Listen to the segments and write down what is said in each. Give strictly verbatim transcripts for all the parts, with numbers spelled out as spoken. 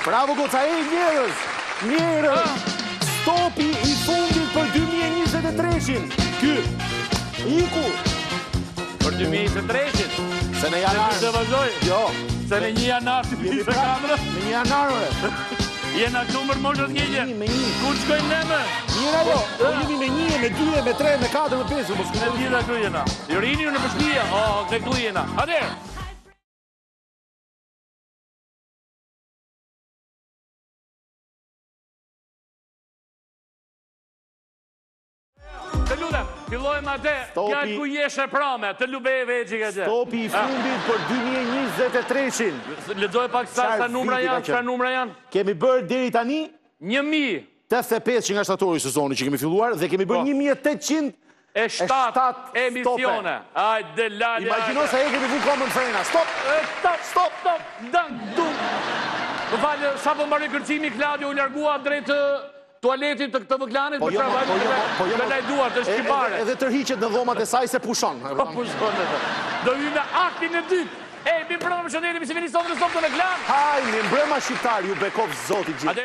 Bravo, Goca, e njerëz! Njerëz! Stopi i fundit për dy mijë e njëzet e treshin! Ky! Iku! Për dy mijë e njëzet e treshin? Se në janar... Se vazhdoj? Jo. Se në një janar të pise kamera? Me një janarëve. Jena numër moshët njëgje. Me një, me një. Ku të shkojnë neme? Njëra jo. Po jemi me një, me dy, me tre, me katër, me pesë. Me gjitha këtu jena. Jorini në përshpia. O, dhe këtu jena. Ader! Të lutem, fillojmë atë, fjallë ku jeshe prame, të lube e veqi ka gjë. Stopi i fundit për dy mijë e njëzet e treshin. Lexoj pak sa sa numra janë, sa numra janë. Kemi bërë deri tani një mijë tetëdhjetë e pesë që nga shtatori sezoni që kemi filluar dhe kemi bërë një mijë e tetëqind e shtatë emisione. Hajde lale. Imagjino se e kemi vu komën frena. Stop! Stop, stop, stop. Dan, dum. Më falë, sa po mbari kërcimi Klaudio u largua drejt tualetit të këtë vëklanit, për tra vajtë të lajduar të shqipare. Edhe tërhiqet në dhomat e saj se pushon. Po pushon e të. Do ju në aktin e dytë. E, mi mbrëma më shënderi, mi si vini sotë në sotë të në klan. Haj, mi mbrëma shqiptar, ju bekov zoti gjithë.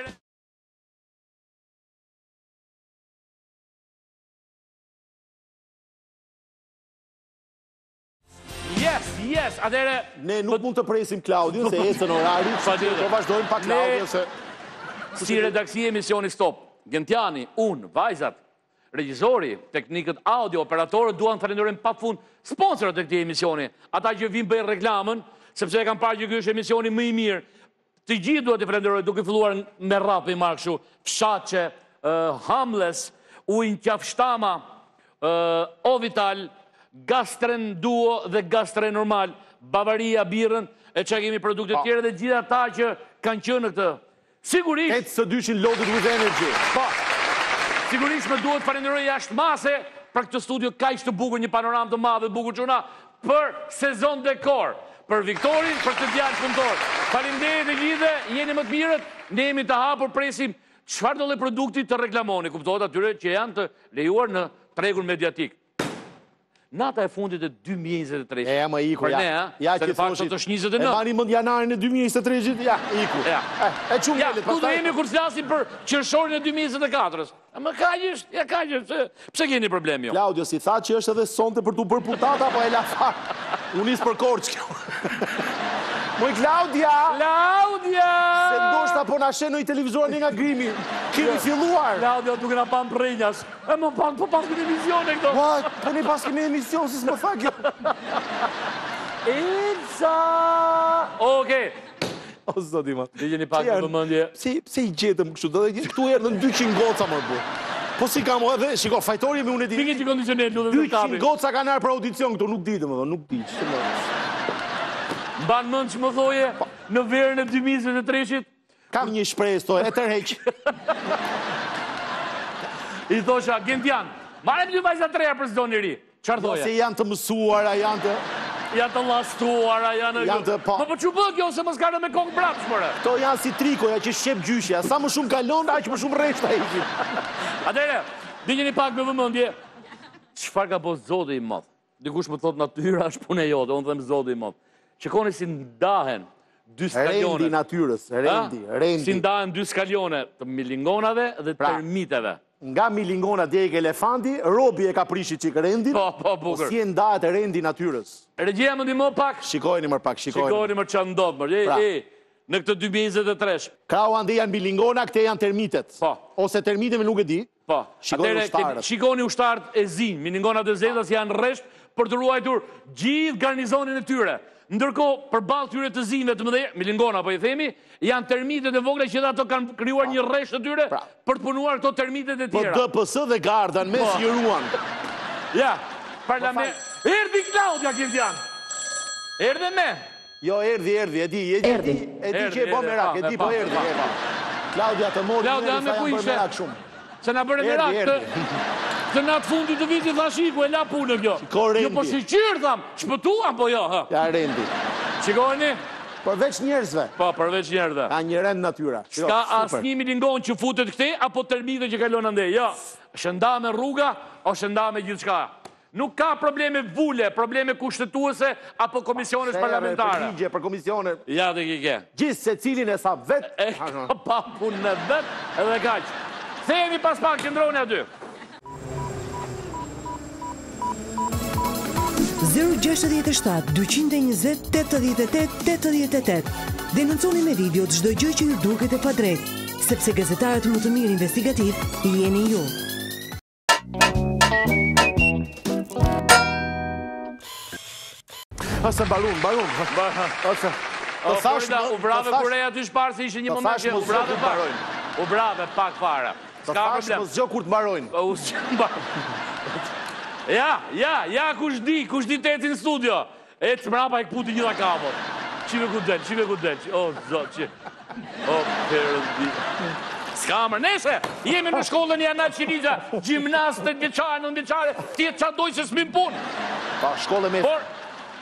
Yes, yes, atere... Ne nuk mund të presim Klaudion, se ecën orari, që të vazhdojmë pa Klaudion, se... Si redaksi emisioni Stop, Gentiani, unë, vajzat, regjizori, teknikët audio, operatorët, duan të falenderojmë pa fund sponsorët e këtij emisioni. Ata që vinë bëjnë reklamën, sepse e kam parë që ky është emisioni më i mirë. Të gjithë duhet të falenderoj, duke filluar me rap i marrë kështu, Fshaçe, Hamles, Ujnë Qafshtama, Ovital, Gastren Duo dhe Gastren Normal, Bavaria Birën, e që kemi produkte tjere dhe gjitha ta që kanë qenë në këtë. Sigurisht... Etë së dyshin loaded with energy. Po, sigurisht me duhet falenderoj jashtë mase për këtë studio ka ishtë të bukur, një panoram të madhe, bukur quna, për sezon dekor, për Viktorin, për të djallë punëtor. Faleminderit e gjithë, jeni më të mirët, ne jemi të hapur, presim çfarë do lloj produkti të reklamoni, kuptohet atyre që janë të lejuar në tregun mediatik. Nata e fundit e dy mijë e njëzet e treshin. E, ma iku, ja. Ja, që thoshit, e mani mënd janarin e dy mijë e njëzet e treshin, ja, iku. E qumë ja, tu do jemi kur flasim për qershorin e dy mijë e njëzet e katërës. Më kajisht, ja kajisht, pse keni problem jo? Klaudio, si tha që është edhe sonte për tu bërë putata, po e la fa. Unis për korç kjo. Moj Klaudia! Klaudia! Se ndoshta po na shenë në i televizor një nga grimi. Kemi filluar. Klaudia, duke na pan prejnjas. E më pan, po pas këtë emisione këto. What? Po ne pas kemi emision, si s'më tha kjo. Ilca! Oke. O, zoti ma. Dhe gjeni pak në vëmëndje. Pse i gjetëm kështu? Këtu erdhën dyqind goca më bu. Po si kam edhe, shiko, fajtori me unë e di... Pikit që kondicionet, nuk dhe të kapi. dyqind goca kanë arë për audicion këtu, nuk ditë më dhe, nuk ditë. Banë mënd që më thoje në verën e dy mijë e njëzet e treshit? Kam një shpresë, to e tërheq. I thosha, Gentian, marem dy vajza treja për zdo njëri. Qarë thoje? Se janë të mësuara, janë të... Janë të lastuara, janë... Janë të pa... Më për që bëgë jo, se më s'karë me kongë brapë shmëre. To janë si trikoja që shqep gjyshja. Sa më shumë kalon, aq më shumë reshta e ikin. Atere, dijeni pak me vëmëndje. Qëfar ka po zoti i modh? Dikush më thot natyra është punë e jote, unë them zoti i modh. Qëkoni si ndahen dy skalione. Rendi natyrës, rendi, rendi. Si ndahen dy skalione të milingonave dhe termiteve. Nga milingona djek elefanti, robi e ka prishi qik rendi, po, po, bukur. Si e ndahet rendi natyrës. Regjia më ndihmo pak. Shikojni mër pak, shikojni. Shikojni mër që ndodh mër. E, e, në këtë dy mijë e njëzet e tresh. Krau ande janë milingona, këte janë termitet. Po. Ose termiteve nuk e di. Po. Shikojni ushtarët. Shikoni ushtarët e zinj, milingonat e zetas janë rresht për të ruajtur gjithë garnizonin e tyre. Ndërko, për balë tyre të zinjve të mëdhej, milingona po i themi, janë termitet e vogla që ato kanë krijuar një rresht të tyre për të punuar këto termitet e tjera. Po D P S dhe Garda në mes i ruan. Ja, parlament. Erdhi Klaudia Gentian. Erdhe me. Jo, erdhi, erdhi, e di, e di, e di që e bo merak, e di po erdhi, erdhi. Klaudia të mori, Klaudia me ku ishe? Se na bërë merak të... Të natë fundit të vitit thashiku e la punë kjo. Jo po si qyrë tham, shpëtuam po jo. Ja rendi. Qikoni? Përveç njerëzve. Po, përveç njerëzve. Ka një rend natyra. Ska asë një milingon që futet këte, apo termite që kalon ande. Jo, shënda me rruga, o shënda me gjithë shka. Nuk ka probleme vule, probleme kushtetuese apo komisiones parlamentare. Përgjigje për komisione. Ja dhe kike. Gjithë se cilin e sa vetë. E ka pa punë në vetë edhe kaq. Themi pas pak qëndroni aty. zero gjasht e shtat dyqind e njëzet tetëdhjetë e tetë tetëdhjetë e tetë. Denonconi me video të çdo gjë që ju duket e padrejtë, sepse gazetarët më të mirë investigativ jeni ju. Ose balun, balun. Ose... O, Florida, u brave Korea ty shparë se ishe një moment që u brave pak. U brave pak fare. Të thash mos zgjo kur të mbarojnë. U zgjo Ja, ja, ja, kush di, kush di të eci në studio. E të mrapa e këputi gjitha kapot. Qive ku del, qive ku del. O, zot, që... O, përëndi... Skamër, nese, jemi në shkollën e Anat Qiriza, gjimnastët, vjeqare, nën vjeqare, tjetë qa doj se s'min punë. Pa, shkollë me... Por,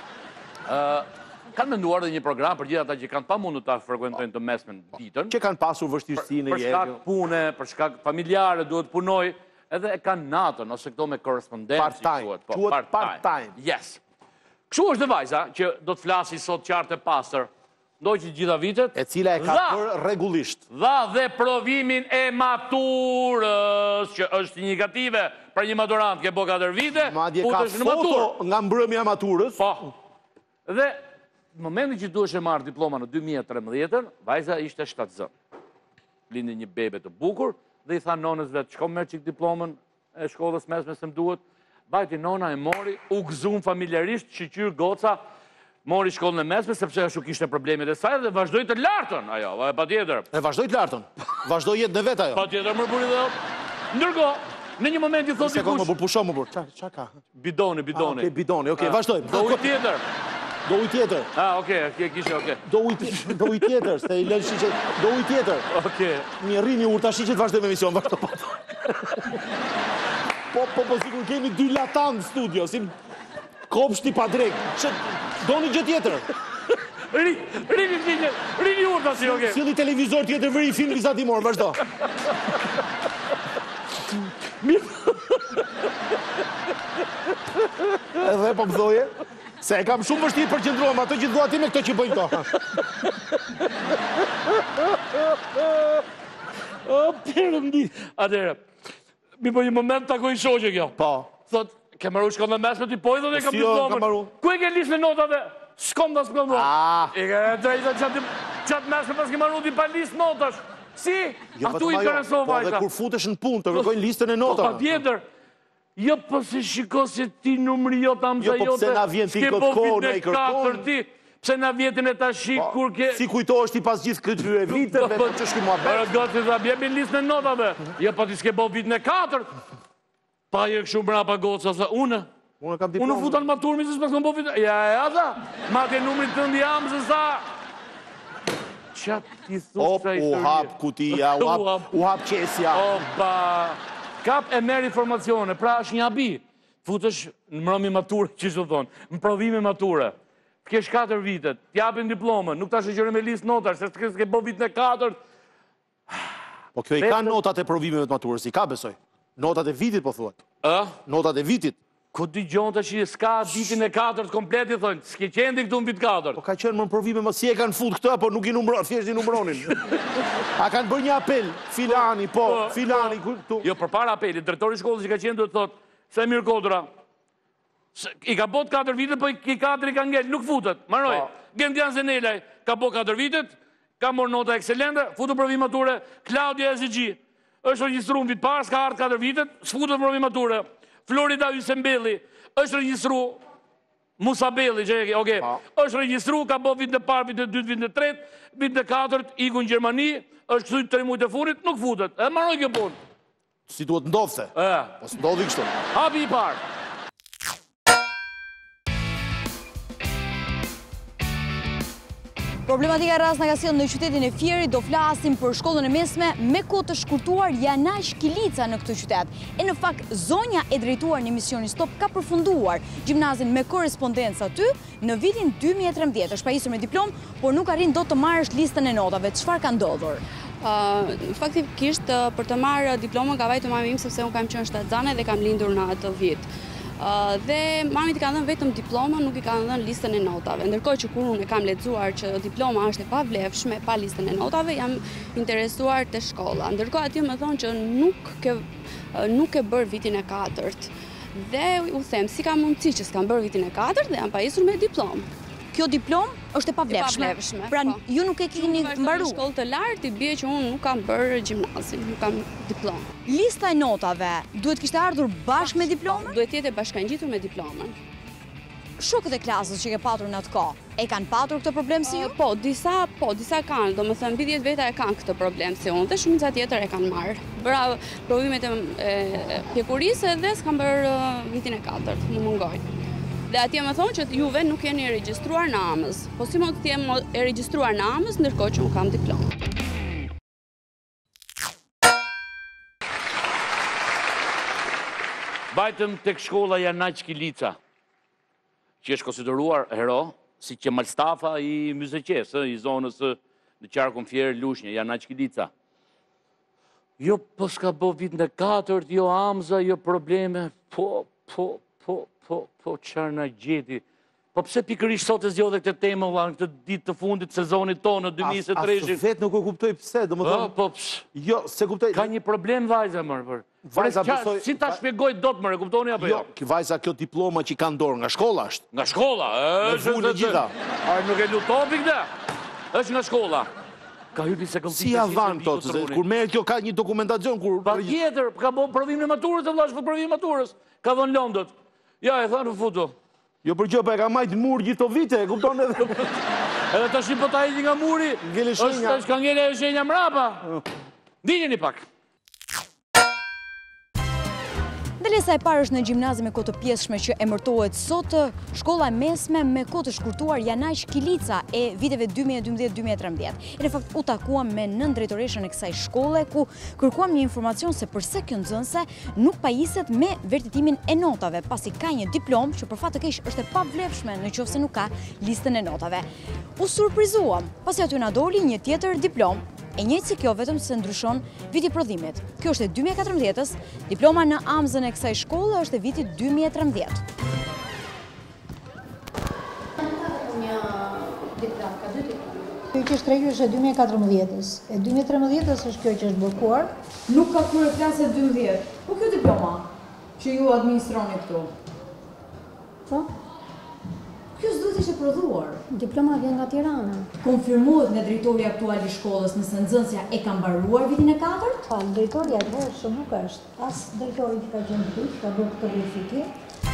kanë menduar dhe një program për gjitha ata që kanë pa mundu ta frekuentojnë të mesmen ditën. Që kanë pasur vështirësi në Për jetë. shkak pune, për shkak familjare, duhet punoj, edhe e kanë natën, ose këto me korespondenci. Part-time, quhet part-time. Yes. Kështu është dhe vajza, që do të flasi sot qartë e pasër, ndoj që gjitha vitet. E cila e ka për regullisht. Dha dhe provimin e maturës, që është negative për një maturant ke bo katër vite. Madje ka foto nga mbrëmja maturës. Po. Dhe, në momentin që duhesh e marrë diploma në dy mijë e tridhjetë, vajza ishte shtatë zënë. Lindi një bebe të bukur, dhe i tha nonës vetë, shko merë qik diplomën e shkollës mesme se më duhet. Bajti nona e mori, u gëzum familjarisht, shqyqyr goca, mori shkollën e mesme, sepse ashtu kishte problemet e saj, dhe vazhdoj të lartën, ajo, pa tjetër. E vazhdoj të lartën, vazhdoj jetë në vetë ajo. Pa tjetër më buri dhe, ndërko, në një moment i thot i kush... Më bur, pusho më bur, qa ka? Bidoni, bidoni. Oke, bidoni, oke, vazhdoj. Do uj tjetër. Do uj tjetër. Ah, oke, kishe, oke. Do uj tjetër, se i lënë shiqet, do uj tjetër. Oke. Mi rrini urta shiqet, vazhdoj me emision, vazhdoj pato. Po, po, po, sikur kemi dy latan në studio, si kopshti pa drek. Që, do një gjë tjetër. Rini tjetër, rini urta si, oke. Sili televizor tjetër, vëri film vizatimor, vazhdo. Edhe po më thoje, se e kam shumë vështirë për qëndruam, ato që të duati me këto që bëjnë to. O, përëndi. Atere, mi po një moment të takoj shoqe kjo. Po. Thot, ke maru shkollën e mesme, ti pojdo dhe kam Si jo, kam maru. diplomën. Ku e ke lisë me notave? Shkom da s'kom dhe. Ah. I ke drejta qatë mesme pas ke maru ti pa lisë notash. Si? Atu i intereso Po dhe vajta. kur futesh në punë, të kërkojnë listën e notave. Pa tjetër. Jo, po se shiko se ti numri jo ta mëza Jo, po pse na vjen ti këtë kohë në i kërkon? Pse na vjetin e ta shik kur ke... Si kujtohesh ti pas gjithë këtyre viteve, po që shki mua Para bet. gati dhe bjemi list në notave. Jo, po ti s'ke bo vitin e katër. Pa je këshu mrapa goca, sa une. Unë kam Unë diplomë. futan maturmi, se s'pas kom bo vitin... Ja, ja, da. Ma ke numri të ndi amë, se sa... Qatë ti thush Op, sa u historie. hap kutia, u hap, u hap qesja. Opa... Kap e merë informacione, pra është një abi. Futësh në mërëmi maturë, që që thonë, në provime maturë. Të kesh katër vitet, t'japin diplomën, nuk ta shëgjëre me listë notash, se të ke bo vitin e katër. Po kjo i ka notat e provimeve të maturës, i ka besoj. Notat e vitit, po thuat. Ë? Notat e vitit. Ku t'i gjonë të që s'ka vitin e katër të kompleti, thonë, s'ke qendi këtu në vit katër. Po ka qenë më në provime, më si e kanë fut këta, po nuk i numron, thjesht i numronin. A kanë bërë një apel, filani, po, filani, këtu. Jo, për para apelit, drejtori shkollës që ka qenë duhet thotë, se mirë kodra, i ka bot katër vitet, po i katër i ka ngell, nuk futet, maroj. Gentian Zenelaj ka bot katër vitet, ka morë nota ekselente, futu provim mature, Claudia Ezigji, është regjistru në vit parë, s'ka ardhë katër vitet, s'futu provim mature. Florida Ysembelli, është regjistru, Musa Belli, që e ke, oke, është regjistru, ka bo vit në parë, vit në dytë, vit në tretë, vit në katërt, iku në Gjermani, është kësuj të remujt e furit, nuk futet, e maroj kjo punë. Si duhet ndodhte. E, Po s'ndodhi kështu. hapi i parë. Problematika rast në ka sjellë në qytetin e Fierit, do flasim për shkollën e mesme me kohë të shkurtuar Jana Shkilica në këtë qytet. E në fakt, zonja e drejtuar në emisioni Stop ka përfunduar gjimnazin me korespondencë aty në vitin dy mijë e trembëdhjetë. Është pajisur me diplom, por nuk arrin dot të marrësh listën e notave. Çfarë ka ndodhur? Faktikisht, për të marrë diplomën ka vajtë mami im, sepse unë kam qenë shtatzane dhe kam lindur në atë vit. Dhe mamit i ka dhënë vetëm diploma, nuk i ka dhënë listën e notave. Ndërkohë që kur unë e kam lexuar që diploma është e pavlefshme, pa listën e notave, jam interesuar te shkolla. Ndërkohë aty më thonë që nuk ke nuk e bër vitin e katërt. Dhe u them, si ka mundësi që s'kam bër vitin e katërt dhe jam pajisur me diplomë. Kjo diplom është e pavlefshme. Pra ju nuk e keni mbaruar. Në shkollë të lartë i bie që unë nuk kam bërë gjimnazin, nuk kam diplomë. Lista e notave duhet kishte ardhur bashkë me diplomën? Duhet jetë bashkangjitur me diplomën. Shokët e klasës që ke patur në atë kohë, e kanë patur këtë problem si ju? Po, disa, po, disa kanë, do më thënë, mbi dhjetë veta e kanë këtë problem si unë, dhe shumica tjetër e kanë marrë. Bëra provimet e pjekurisë dhe s'kam bërë vitin e katërt, më mungojnë. Dhe atje më thonë që juve nuk jeni e regjistruar në amës. Po si mund të jem e regjistruar në amës, ndërkohë që unë kam diplomë. Vajtëm tek shkolla Janaj Kilica, që është konsideruar hero, si që Malstafa i Myzeqes, i zonës në qarkun Fjerë Lushnjë, Janaj Kilica. Jo, po s'ka bo vit në katërt, jo amza, jo probleme, po, po, po, po, po, qarë në gjeti. Po pse pikërisht sot e zgjodhe këtë temë, valla, në këtë ditë të fundit sezonit tonë, në dy mijë e njëzet e tre. Asë vetë nuk e kuptoj pse, do më thonë... Po, pse... Jo, se kuptoj... Ka një problem, vajza, mërë. Vajza, besoj... Si ta shpjegoj dot, mërë, kuptoni apo jo? Jo, vajza, kjo diploma që i ka ndorë nga shkolla është. Nga shkolla, është... Në vullë gjitha. Arë nuk e lutopi këta? është nga shkolla. Ka hyrë një sekundit... Si avan të të kur merë kjo ka një dokumentacion, kur... Pa tjetër, ka bo provim në maturës, e vlash për provim në maturës. Ka dhënë lëndët. Ja, e thanë futu. Jo për gjë, pa e ka majtë murë gjithë të vite, e kupton edhe... Edhe të shqipë ta iti nga muri, është ka ngele e shenja mrapa. Dinjeni pak. Ndalesa e parë është në gjimnazi me kohë të pjesshme që emërtohet sot shkolla e mesme me kohë të shkurtuar Janaj Kilica e viteve dy mijë e dymbëdhjetë dy mijë e trembëdhjetë. E në fakt u takuam me nën drejtoreshën e kësaj shkolle ku kërkuam një informacion se përse kjo nxënëse nuk pajiset me vërtetimin e notave, pasi ka një diplomë që për fat të keq është e pavlefshme nëse nuk ka listën e notave. U surprizuam, pasi aty na doli një tjetër diplomë. E njëjtë si kjo, vetëm se ndryshon viti prodhimit. Kjo është e dy mijë e katërmbëdhjetës, diploma në amzën e kësaj shkolle është e vitit dy mijë e trembëdhjetë. Një diplom, ka dy diploma. Kjo që është tregjur është e dy mijë e katërmbëdhjetës. E dy mijë e trembëdhjetës është kjo që është blokuar. Nuk ka kryer klasë dymbëdhjetë. Po kjo diploma që ju administroni këtu. Po? Kjo s'duhet ishte prodhuar. Diploma vjen nga Tirana. Konfirmohet nga drejtori aktual i shkollës nëse nxënësja e ka mbaruar vitin e katërt? Po, drejtori aktual nuk është. As drejtori që ka qenë këtu, ka bërë këtë verifikim.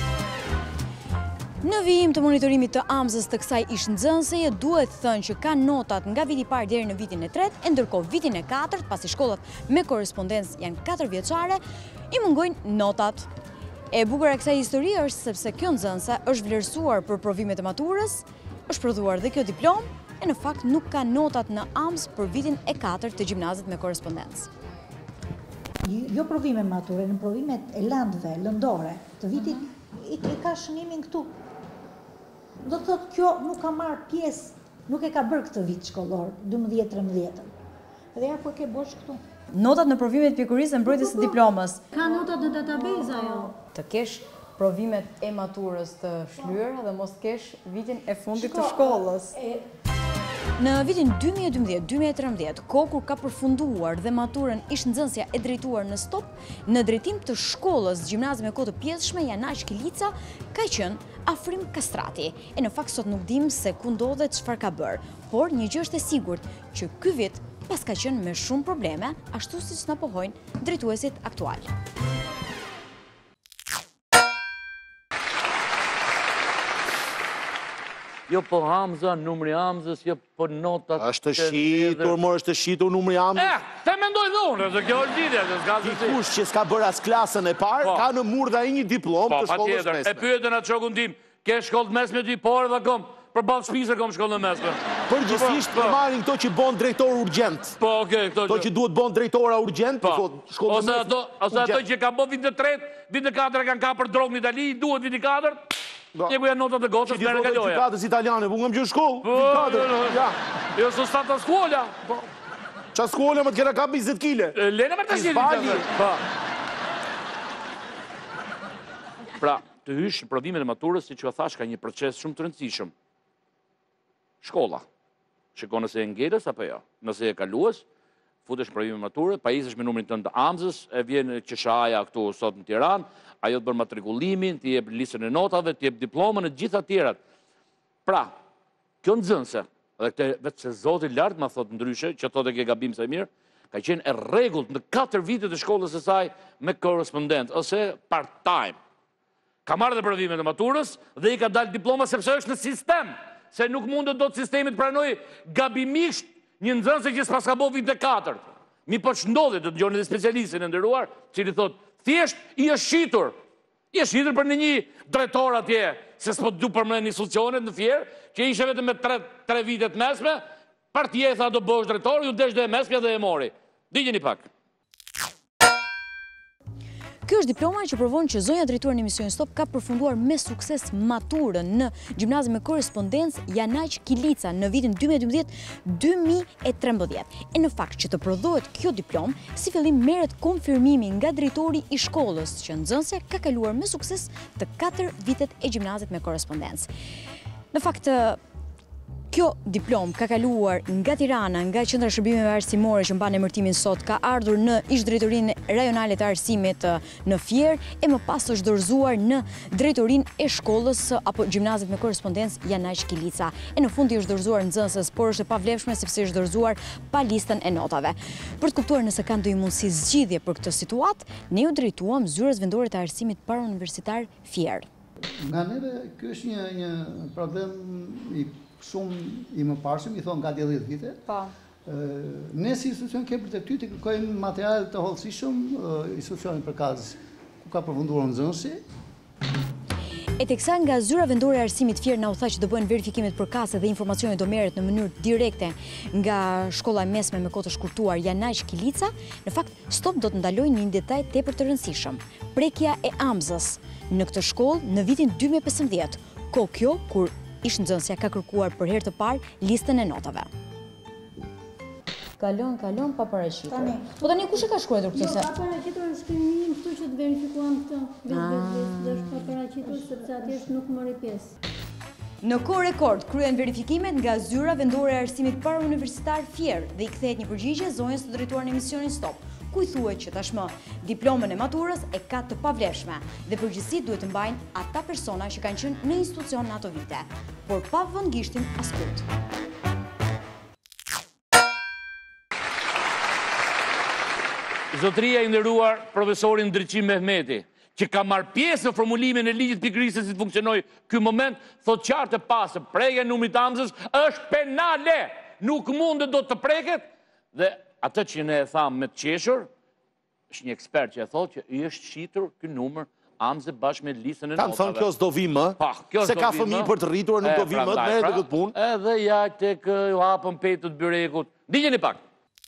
Në vijim të monitorimit të amzës të kësaj ish nxënëseje duhet thënë që ka notat nga viti i parë deri në vitin e tretë, e ndërkohë vitin e katërt, pasi shkollat me korrespondencë janë katër vjeçare, i mungojnë notat. E bukur e kësaj histori është sepse kjo nxënëse është vlerësuar për provimet e maturës, është prodhuar dhe kjo diplomë, e në fakt nuk ka notat në amz për vitin e katërt të gjimnazit me korrespondencë. Jo provime mature, në provimet e landëve, lëndore, të vitit, i ka shënimin këtu. Do të thotë kjo nuk ka marrë pjesë, nuk e ka bërë këtë vit shkollor, dymbëdhjetë trembëdhjetë. Dhe ja ku e ke bosh këtu. Notat në provimet pjekurisë e mbrojtjes së diplomës. Ka notat në database ajo. Të kesh provimet e maturës të shlyera dhe mos kesh vitin e fundit të shkollës. Në vitin dy mijë e dymbëdhjetë dy mijë e trembëdhjetë, kohë kur ka përfunduar dhe maturën ish nxënësja e drejtuar në stop, në drejtim të shkollës gjimnazi me kohë të pjesshme Janaj Kilica ka qenë Afrim Kastrati. E në fakt sot nuk dim se ku ndodhet çfarë ka bërë, por një gjë është e sigurt që ky vit pas ka qenë me shumë probleme, ashtu siç na pohojnë drejtuesit aktual. Jo po Hamza, numri Hamzës, jo po notat... Është shitur, mor, është shitur numri Hamzës. Eh, te mendoj dhe unë, se kjo është lidhja, se s'ka zësi. Dikush që s'ka bërë as klasën e parë, ka në mur dhe i një diplom të shkollës mesme. E pyetën atë shokun tim, ke shkollë mesme ty, por edhe kom, për balë shpise kom shkollë mesme. Përgjithsisht për marrin këto që bon drejtor urgjent. Po, okej, këto që... Këto që duhet bon drejtora urgjent, shkollë mesme. Ose ato që ka bo vitin e tretë, vitin e katërt kanë ka për drogë në Itali, duhet vitin e katërt. Një ku janë notat e gotës, mërë ka loja. Gjykatës italiane, po nga më gjë shkollë. Jo, së stata skuolla. Qa skuolla më të kera ka njëzet kile? Lene më të shqiri. Pra, të hysh në provimin e maturës, si që a thash, ka një proces shumë të rëndësishëm. Shkolla. Shiko nëse e ngjerës apo jo. Nëse e kaluës, futesh në provimin e maturës, pajisësh me numrin tënd të amzës, e vjen qeshaja këtu sot në Tiranë, ajo të bën matrikullimin, të jep listën e notave, të jep diplomën e gjitha të tjerat. Pra, kjo nxënëse, dhe këtë vetë se Zoti lart ma thot ndryshe, që thotë ke gabim sa mirë, ka qenë e rregullt në katër vitet e shkollës së saj me korrespondent ose part-time. Ka marrë dhe provimin e maturës dhe i ka dalë diploma sepse është në sistem, se nuk mundet do të sistemi të pranoj gabimisht një nxënëse që s'pas ka bo vit e katërt. Mi po ç'ndodhi, do të dëgjoni dhe specialistin e nderuar, cili thot, thjesht i është shitur. I është shitur për në një drejtor atje, se s'po du përmend institucionet në Fier, që ishe vetëm me tre, tre vitet mesme, partia e tha do bësh drejtor, ju desh dhe e mesme dhe e mori. Digjeni pak. Kjo është diploma që provon që zonja drejtuar në emisionin Stop ka përfunduar me sukses maturën në gjimnazin me korrespondencë Janaq Kilica në vitin dy mijë e dymbëdhjetë dy mijë e trembëdhjetë. E në fakt që të prodhohet kjo diplomë, si fillim merret konfirmimi nga drejtori i shkollës që nxënësja ka kaluar me sukses të katër vitet e gjimnazit me korrespondencë. Në fakt, kjo diplom ka kaluar nga Tirana, nga Qendra Shërbimeve Arsimore që mban emërtimin sot, ka ardhur në ish-drejtorinë rajonale të arsimit në Fier e më pas është dorëzuar në drejtorinë e shkollës apo gjimnazit me korrespondencë Janaq Kilica. E në fund i është dorëzuar nxënëses, por është e pavlefshme sepse është dorëzuar pa listën e notave. Për të kuptuar nëse ka ndonjë mundësi zgjidhje për këtë situatë, ne u drejtuam zyrës vendore të arsimit parauniversitar Fier. Nga neve, kjo është një, një problem i shumë i më parshëm, i thonë nga dhjetë vite. Po. Ne si institucion kemi për të ty të kërkojmë material të hollësishëm, institucionin për kaz ku ka përfunduar nxënësi. E teksa nga zyra vendore e arsimit Fier na u tha që do bëhen verifikimet përkatëse dhe informacionet do merret në mënyrë direkte nga shkolla e mesme me kohë të shkurtuar Janaq Kilica, në fakt Stop do të ndalojë një detaj tepër të rëndësishëm. Prekja e amzës në këtë shkollë në vitin dy mijë e pesëmbëdhjetë. Ko kjo kur ish nxënësja ka kërkuar për herë të parë listën e notave. Kalon, kalon pa paraqitur. Tani. Po tani kush e ka shkruar këtë se? Jo, pa paraqitur në shkrimimin, kështu që të verifikuam këtë. Vetë është pa paraqitur sepse atëherë nuk mori pjesë. Në kohë rekord kryen verifikimet nga zyra vendore e arsimit parauniversitar Fier dhe i kthehet një përgjigje zonjës të drejtuar në emisionin Stop, ku i thuhet që tashmë diplomën e maturës e ka të pavlefshme dhe përgjegjësitë duhet të mbajnë ata persona që kanë qenë në institucion në ato vite, por pa vënë gishtin askund. Zotëria i nderuar profesorin Ndriçim Mehmeti, që ka marrë pjesë në formulimin e ligjit pikërisht se si funksionoi ky moment, thot qartë e pasë, prekja e numrit të amzës është penale, nuk mundet do të preket dhe atë që ne e thamë me të qeshur, është një ekspert që e thotë që i është shitur ky numër amze bashkë me listën e notave. Kam thënë kjo s'do vi më, se ka fëmijë për të rritur, nuk do vi më të merret me këtë punë. Edhe ja tek u hapën petët byrekut. Ndiqeni pak.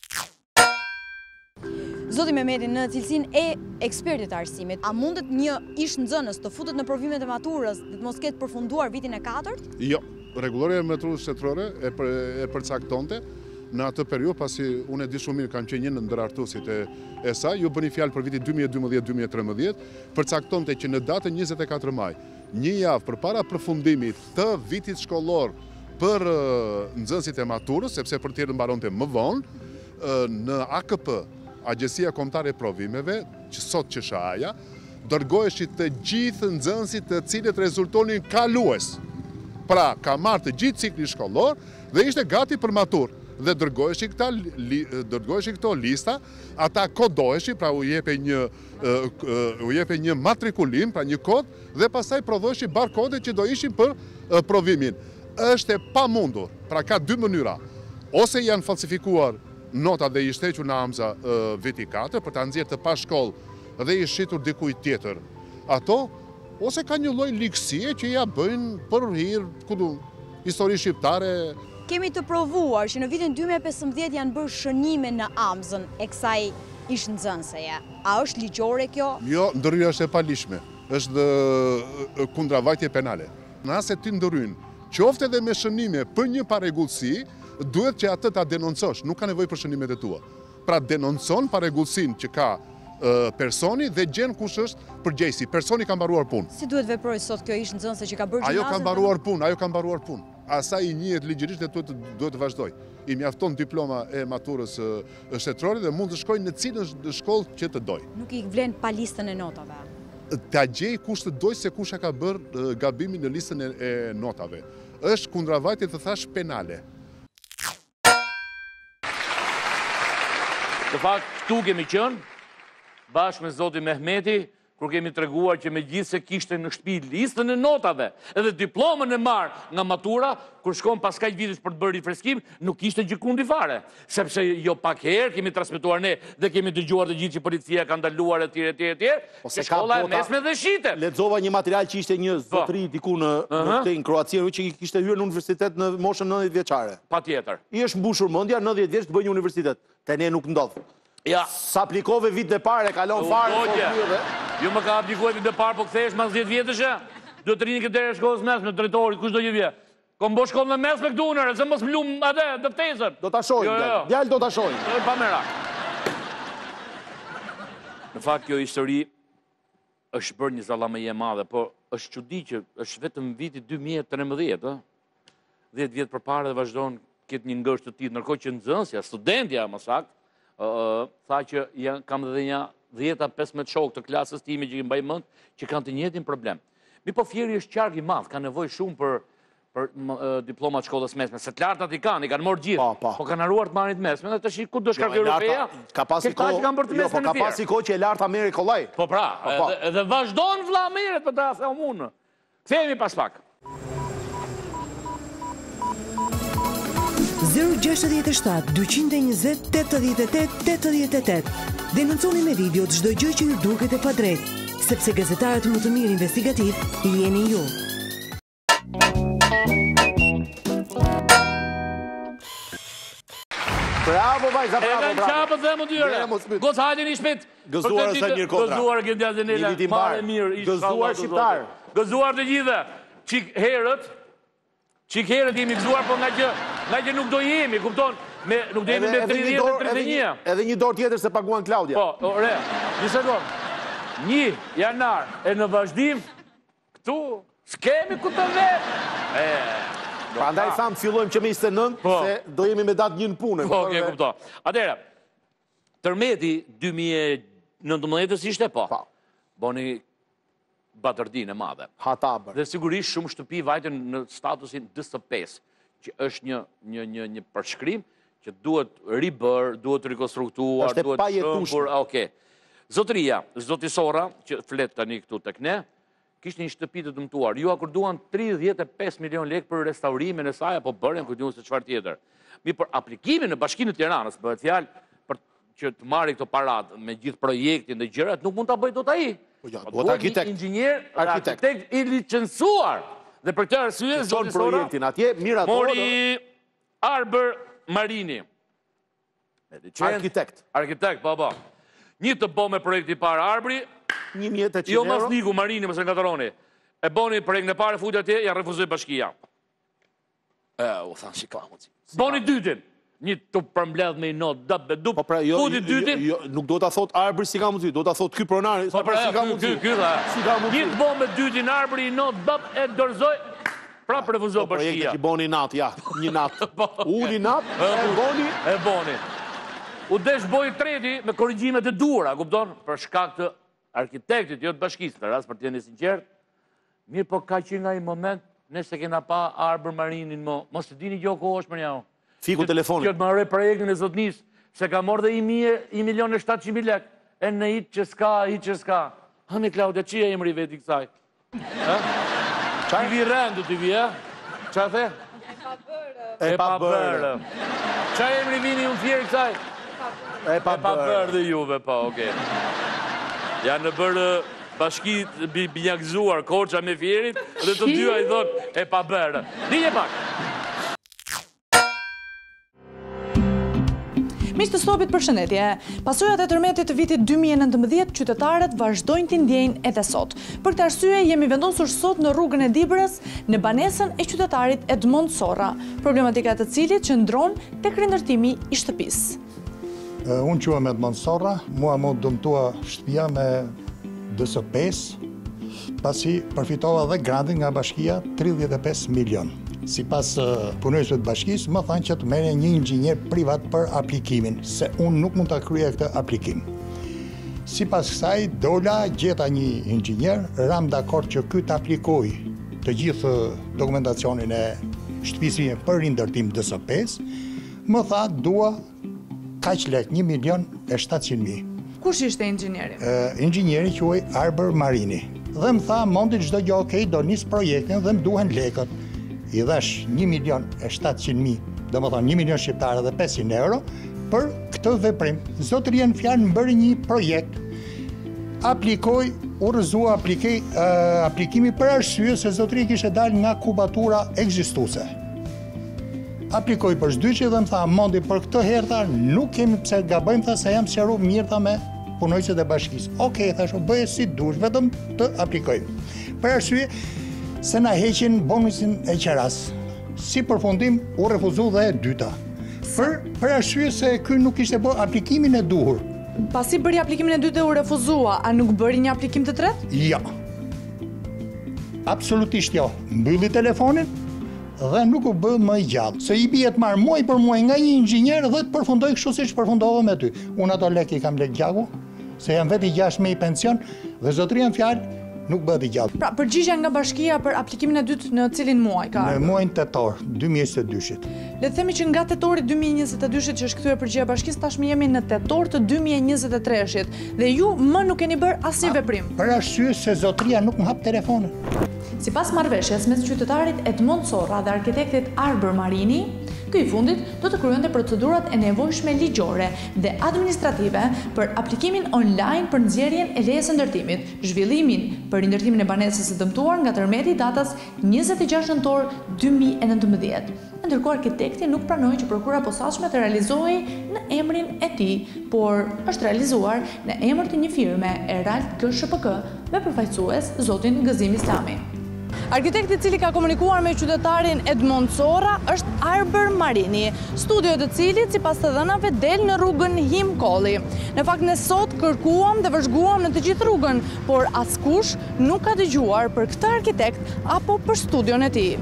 Zoti Mehmeti, në cilësinë e ekspertit të arsimit, a mundet një ish nxënës të futet në provimet e maturës dhe të mos ketë përfunduar vitin e katërt? Jo, rregulloria e maturës shtetërore e, për, e përcaktonte në atë periudhë, pasi unë e di shumë mirë, kam qenë një në ndërartuesit e, e saj, ju bëni fjalë për vitin dy mijë e dymbëdhjetë dy mijë e trembëdhjetë, përcaktonte që në datën njëzet e katër maj, një javë përpara përfundimit të vitit shkollor për uh, nxënësit e maturës, sepse për tjerë mbaronte më vonë, uh, në A K P, Agjencia Kombëtare e Provimeve, që sot qeshaja, dërgoheshin të gjithë nxënësit të cilët rezultonin kalues. Pra, ka marrë të gjithë cikli shkollor dhe ishte gati për maturë. Dhe dërgoheshin këta, dërgoheshin këto lista, ata kodoheshin, pra u jepe një, u jepe një matrikulim, pra një kod, dhe pastaj prodhoheshin barkode që do ishin për provimin. Është e pamundur, pra ka dy mënyra. Ose janë falsifikuar nota dhe i shtequr në amza viti katër për ta nxjerrë të pa shkollë dhe i shitur dikujt tjetër. Ato, ose ka një lloj ligësie që ja bëjnë për hir, ku du, histori shqiptare. Kemi të provuar që në vitin dy mijë e pesëmbëdhjetë janë bërë shënime në amzën e kësaj ish nxënëseje. A është ligjore kjo? Jo, ndërhyrja është e palishme. Është kundravajtje penale. Nëse ti ndërhyn, qoftë edhe me shënime për një parregullsi, duhet që atë ta denoncosh, nuk ka nevojë për shënimet e tua. Pra denonson parregullsinë që ka personi dhe gjen kush është përgjegjësi. Personi ka mbaruar punë. Si duhet veproj sot kjo ish nxënëse që ka bërë gjimnazin? Ajo ka mbaruar punë, ajo ka mbaruar punë. Asaj i njihet ligjërisht dhe duhet duhet të vazhdoj. I mjafton diploma e maturës shtetërore dhe mund të shkojë në cilën shkollë që të doj. Nuk i vlen pa listën e notave. Ta gjej kush të doj se kush ka bërë gabimin në listën e notave. Është kundravajtje të thash penale. Në fakt, këtu kemi qënë, bashkë me Zoti Mehmeti, kur kemi treguar që me gjithë se kishte në shtëpi listën e notave, edhe diplomën e marë nga matura, kur shkon pas kaq vitesh për të bërë rifreskim, nuk kishte gjikundi fare. Sepse jo pak herë kemi transmetuar ne dhe kemi dëgjuar të gjithë që policia ka ndaluar etj etj etj, që shkolla e mesme dhe shite. Lexova një material që ishte një zotëri diku në në Kroaci, që kishte hyrë në universitet në moshën nëntëdhjetë vjeçare. Patjetër. I është mbushur mendja nëntëdhjetë vjeç të bëjë një universitet. Te ne nuk ndodh. Ja. Sa aplikove vit dhe pare, kalon fare. Ju më ka aplikoj vit dhe pare, po këthesh mas dhjetë vjetëshe, do të rini këtë shkollës mesme, drejtorit, kush do një vje? Kom bo shkollën në mesme këtu nërë, se mos mlum atë, dhe ftesën. Do të shojnë, djallë do të shojnë. Pa merak. Në fakt, kjo histori është bërë një zallamëje madhe, po është çudi që është vetëm viti dy mijë e trembëdhjetë, dhjetë vjetë për pare dhe vazhdojnë këtë një ngësht të tillë, ndërkohë që nxënësja, studentja më saktë, tha që kam dhe një dhjeta pesëmbëdhjetë shokë të klasës time që i mbaj mend që kanë të njëjtin problem. Mi po Fieri është qark i madh, ka nevojë shumë për për diplomat shkollës mesme, se të lartat i kanë, i kanë marrë gjithë, po kanë haruar të marrin të mesme, dhe tash ku do shkarkë Europea? Ka pasi kohë, jo, po ka pasi kohë që e larta merri kollaj. Po pra, edhe vazhdon vlla merret për ta thënë unë. Kthehemi pas pak. zero gjashtëdhjetë e shtatë dyqind e njëzet tetëdhjetë e tetë tetëdhjetë e tetë. Denonconi me video çdo gjë që ju duket e padrejtë, sepse gazetarët më të mirë investigativ jeni ju. Bravo, vajza, bravo, bravo. E qapë dhe më dyre. Gocë hajde një shpit. Gëzuar sa një kontra. Gëzuar Gjendja Zenela. Mare mirë. Gëzuar shqiptar. Gëzuar të gjithë. Qik herët, qik herët jemi gëzuar, po nga që nga që nuk do jemi, kupton? Nuk do jemi me tridhjetë e tridhjetë e një. Edhe një dorë tjetër se paguan Klaudia. Po, re, një sekund. Një janar e në vazhdim, këtu, s'kemi ku të vetë. E... Prandaj thamë fillojmë që me njëzet e nëntë, se do jemi me datë një në punë. Po, ke kupto. Atere, tërmeti dy mijë e nëntëmbëdhjetë ishte, po, boni batërdin e madhe. Hatabër. Dhe sigurisht shumë shtëpi vajten në statusin njëzet e pesë, që është një, një, një, një përshkrim që duhet ribër, duhet rikonstruktuar, është duhet shëmpur. Okej. Zotëria, zotisora, që flet tani këtu tek ne, kishte një shtëpi të dëmtuar. Ju akorduan tridhjetë e pesë milion lekë për restaurimin e saj, apo bërën kujtun se çfarë tjetër. Mi për aplikimin në Bashkinë e Tiranës, bëhet fjalë për që të marrë këto parat me gjithë projektin dhe gjërat, nuk mund ta bëjë dot ai. Po ja, duhet arkitekt. Inxhinier, arkitekt i licencuar. Dhe për këtë arsye zonë projektin atje, mirator. Mori Arbër Marini. Arkitekt. Arkitekt, po po. Një të bë me projekti i parë Arbri, një mijë e tetëqind jo euro. mas Niku Marini, mëse ngatroni. E boni projektin e parë, futi atje, ja refuzoi bashkia. E, u thanë si ka mundsi. Boni dytin. Një të përmbledh me i not, dap be dup, futi dytin. Nuk do ta thot Arbri si ka mundsi, do ta thot ky pronari, po pra, si ka mundsi. Ky, ky, si ka mundsi. Një të bë me dytin Arbri i not, dap e dorëzoi. Pra refuzoi bashkia. Projekti që boni nat, ja, një nat. Uli nat, e boni, e boni. U desh boj treti me korrigjimet e duhura, kupton? Për shkak të arkitektit, jo të bashkisë, në rast për të qenë sinqert. Mirë, po ka që nga i moment, nëse kena pa Arbër Marinin, mo, mos të dini gjë ko është për njau. Fiku telefonit. Kjo të marrë projektin e zotnis, se ka morë dhe i milion e shtatë qind mijë lek, e në hitë që s'ka, hitë që s'ka. Hëmi Klaudia, që e emri veti kësaj? Ti vi rendu, ti vi, e? Qa the? E pa bërë. Qa emri vini unë fjerë kësaj? E pa bërë dhe juve, pa, oke. Janë në bërë bashkit binjakëzuar Korça me Fjerit, dhe të dyja i thonë e pa bërë. Dije pak. Miq të Stopit, përshëndetje. Pasojat e tërmetit të vitit dy mijë e nëntëmbëdhjetë, qytetarët vazhdojnë t'i ndjejnë edhe sot. Për këtë arsye jemi vendosur sot në rrugën e Dibrës, në banesën e qytetarit Edmond Sorra, problematika të cilit qëndron tek rindërtimi i shtëpisë. Unë quhem Edmond Sorra, mua më dëmtua shtëpia me D S pesë, pasi përfitova dhe grantin nga bashkia tridhjetë e pesë milion. Si pas punojësve të bashkisë, më thanë që të merrja një inxhinier privat për aplikimin, se unë nuk mund të kryej këtë aplikim. Si pas kësaj, dola, gjeta një inxhinier, ram dakord që ky të aplikoj të gjithë dokumentacionin e shtëpisë për rindërtim D S pesë, më tha dua kaq lek, një milion e shtatëqind mijë. Kush ishte inxhinieri? Inxhinieri quhej Arber Marini. Dhe më tha, mondi çdo gjë okay, do nis projektin dhe më duhen lekët. I dhash një milion e shtatëqind mijë, do më thonë një milion shqiptare dhe pesëqind euro, për këtë veprim. Zotëria në fjalë më bëri një projekt. Aplikoj, u rrëzua aplikej, uh, aplikimi për arsye se zotëria kishte dalë nga kubatura ekzistuese. Aplikoj për shdyqe dhe më tha, mondi për këtë herë tha, nuk kemi pse gabojmë, tha se jam sqaruar mirë tha me punojësit e bashkisë. Okej, thash, bëje si dush, vetëm të aplikojmë. Për arsye se na heqin bonusin e qeras. Si përfundim, u refuzu dhe e dyta. Për, për arsye se ky nuk ishte bërë aplikimin e duhur. Pasi bëri aplikimin e dytë e u refuzua, a nuk bëri një aplikim të tretë? Jo. Absolutisht jo. Mbylli telefonin dhe nuk u bë më i gjallë. Se i bie të marr muaj për muaj nga një inxhinier dhe të përfundoj kështu siç përfundova me ty. Unë ato lekë i kam lek gjaku, se jam vetë i gjashtë me i pension dhe zotëria në fjalë nuk bëhet i gjallë. Pra, përgjigjja nga bashkia për aplikimin e dytë në cilin muaj ka? Në muajin tetor, dy mijë e njëzet e dyshit. Le të themi që nga tetori dy mijë e njëzet e dyshit që është kthyer përgjigjja e bashkisë, tashmë jemi në tetor të dy mijë e njëzet e treshit dhe ju më nuk keni bërë asnjë veprim. Për arsye se zotëria nuk më hap telefonin. Sipas marrëveshjes mes qytetarit Edmond Sorra dhe arkitektit Arber Marini, ky i fundit do të kryonte procedurat e nevojshme ligjore dhe administrative për aplikimin online për nxjerrjen e lejes së ndërtimit, zhvillimin për rindërtimin e banesës së dëmtuar nga tërmeti i datës njëzet e gjashtë nëntor dy mijë e nëntëmbëdhjetë. Ndërkohë arkitekti nuk pranoi që prokura posaçme të realizohej në emrin e tij, por është realizuar në emër të një firme, Eralt K S H P K, me përfaqësues zotin Gëzim Islami. Arkitekti i cili ka komunikuar me qytetarin Edmond Sorra është Arber Marini, studio të cilit sipas të dhënave del në rrugën Him Kolli. Në fakt ne sot kërkuam dhe vëzhguam në të gjithë rrugën, por askush nuk ka dëgjuar për këtë arkitekt apo për studion e tij.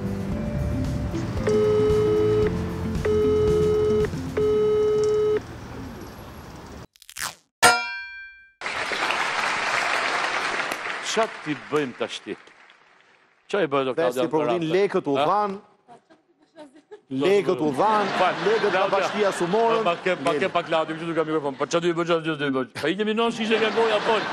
Çfarë ti bëjmë tashti? Qa i bërë do Klaudia? Vesti përgërin lekët u dhanë, lekët u dhanë, lekët nga bashkia sumorën. Pa ke pa Klaudia, që du ka mikrofon, pa qa du i bërë, qa du i bërë. Pa i kemi non shishe nga goja, pol.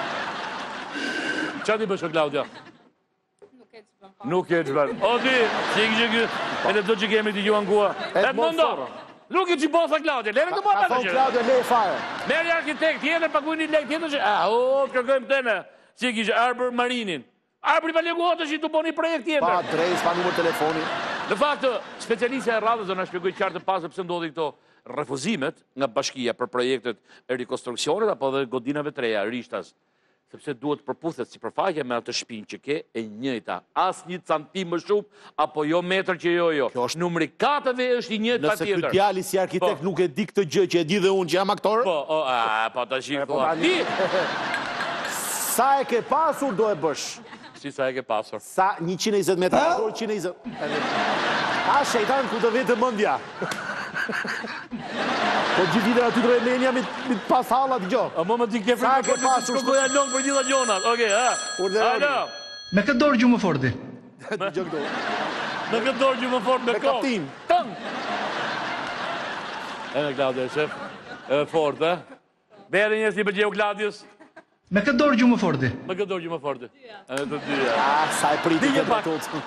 Qa ti bërë, Klaudia? Nuk e që bërë. O ti, që i kështë kështë, e në do që kemi t'i gjuan gua. Edmondo, nuk e që bosa Klaudia, lere të bërë. A thonë Klaudia, le fare. Meri arkitekt, tjetër, pa kujni lek, tjetër që, a, o, kërkojmë tëne, që i kështë Arber Marinin. Arbri pa leguat është i të boni projekt tjetër. Pa adres, pa numër telefoni. Në faktë, specialistja e radhës do në shpjegoj qartë të pasë pëse ndodhi këto refuzimet nga bashkia për projektet e rekonstruksionit apo dhe godinave të reja, rishtas. Sepse duhet përputhet si përfaqe me atë shpinë që ke e njëjta. As një cantim më shumë, apo jo metër që jo jo. Numri katëve është i njëjtë pa tjetër. Nëse këtë djali si arkitekt nuk e di këtë gjë që e di dhe unë që jam aktor? Po, a, po të shikë. Sa e ke pasur do e bësh? Si sa e ke pasur? Sa njëqind e njëzet metra, njëqind e njëzet. A, shejtan ku të vetë mëndja. Po gjithë vide aty të remenja me të pas halat gjo. A më më t'i ke frikë për të shkoja longë për gjitha gjonat. Oke, ha? Alo. Me këtë dorë gjumë forti. Me këtë dorë gjumë fort me kohë. Me kaptin. Tëng. E me Klaudia, shef. E fort, ha? Beri njës një përgjeu Klaudius. Me këtë dorë gjumë forti. Me këtë dorë gjumë forti. E të dyja. A, sa e priti këtë për të.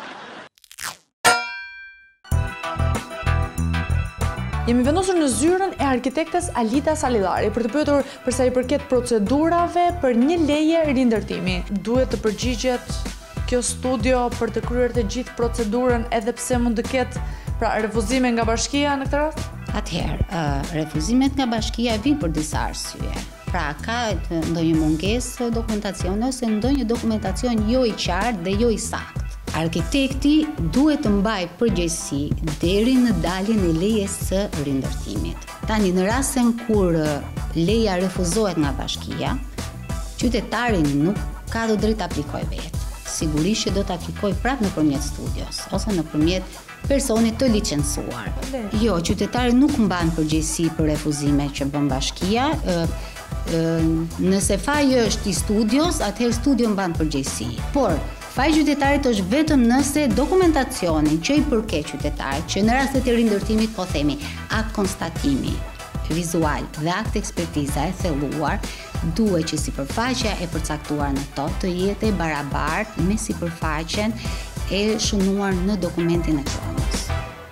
Jemi vendosur në zyrën e arkitektes Alita Salidari për të pyetur përsa i përket procedurave për një leje rindërtimi. Duhet të përgjigjet kjo studio për të kryer të gjithë procedurën edhe pse mund të ketë pra refuzime nga bashkia në këtë rast? Atëherë, refuzimet nga bashkia vinë për disa arsye. Pra, ka ndonjë mungesë dokumentacione ose ndonjë dokumentacion jo i qartë dhe jo i saktë. Arkitekti duhet të mbajë përgjegjësi deri në daljen e lejes së rindërtimit. Tani në rastin kur leja refuzohet nga bashkia, qytetari nuk ka të drejtë të aplikojë vetë. Sigurisht që do të aplikojë prapë nëpërmjet studios ose nëpërmjet personit të licencuar. Jo, qytetari nuk mban përgjegjësi për refuzimet që bën bashkia. Ë, ë, nëse faji është i studios, atëherë studio mban përgjegjësi. Por faji qytetarit është vetëm nëse dokumentacionin që i përket qytetarit, që në rastet e rindërtimit po themi akt konstatimi vizual dhe akt ekspertiza e thelluar, duhet që sipërfaqja e përcaktuar në to të jetë e barabartë me sipërfaqen e shënuar në dokumentin e pronës.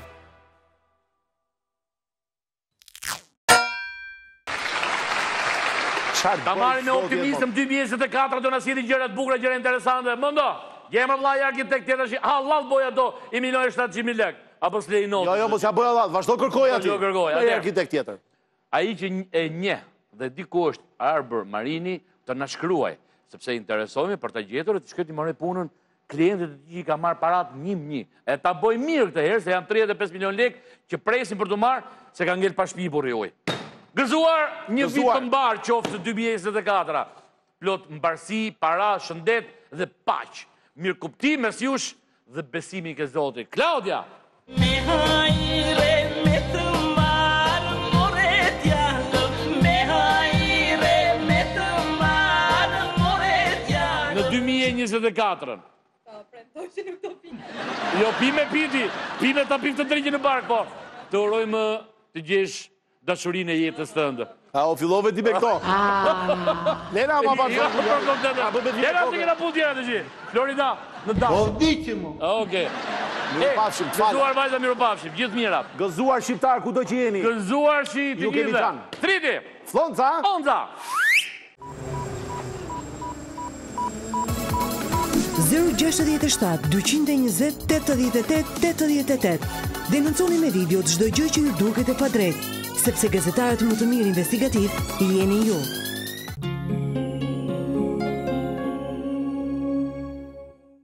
Ta marrim me optimizëm dy mijë e njëzet e katër do na sjellin gjëra të bukura, gjëra interesante. Mëndo, jemi vllai arkitekt tjetër që hallat boja do i milionit shtatëqind mijë lekë. Apo s'lej not. Jo, jo, mos ja bëj hallat, vazhdo kërkoj aty. Vazhdo kërkoj. Ai arkitekt tjetër. Ai që e njeh dhe diku është Arbër Marini të na shkruaj, sepse interesohemi për të gjetur dhe të shkojmë të marrë punën klientët e tij që ka marrë parat një një. E ta bëj mirë këtë herë se janë tridhjetë e pesë milion lekë që presin për të marrë se ka ngel pa shtëpi burri ujë. Gëzuar një vit të mbar qoftë dy mijë e njëzet e katër. Plot mbarësi, para, shëndet dhe paq. Mirë kuptim mes jush dhe besimi ke Zoti. Klaudia. Me hajre me të marë moretja, me hajre me të marë moretja. Në dy mijë e njëzet e katër. Po, premtoj që nuk të pi. Jo, pi me piti, pi me ta pif të drejgjë në bark, po. Të urojmë të gjesh dashurinë e jetës tënde. A, o fillove ti me këto? Lena, ma pa të Lena, të kena punë tjera të gjithë. Florida, në dasë. O, diqimo. Oke. Mirupafshim, të falë. Gëzuar vajza, mirupafshim, gjithë mirat. Gëzuar shqiptar, ku do që jeni? Gëzuar shi të gjithë. Triti. Flonca. Onza. zero gjashtëdhjetë e shtatë dyqind e njëzet tetëdhjetë e tetë tetëdhjetë e tetë. Denonconi me video çdo gjë që ju duket e padrejtë, sepse gazetarët më të mirë investigativ jeni ju.